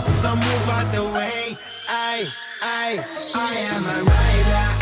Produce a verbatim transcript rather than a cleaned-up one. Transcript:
So move out the way. I, I, I am a rider.